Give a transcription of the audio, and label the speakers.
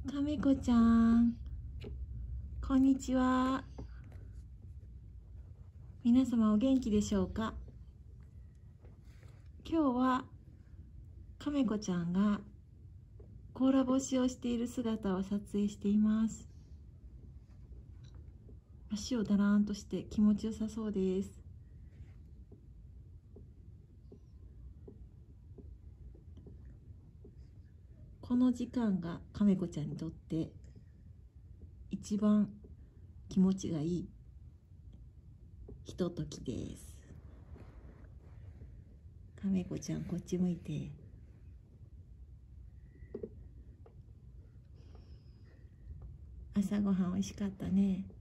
Speaker 1: かめこちゃん、こんにちは。皆様お元気でしょうか。今日はかめこちゃんが甲羅干しをしている姿を撮影しています。足をだらーんとして気持ちよさそうです。この時間がかめこちゃんにとって一番気持ちがいいひとときです。かめこちゃん、こっち向いて。朝ごはんおいしかったね。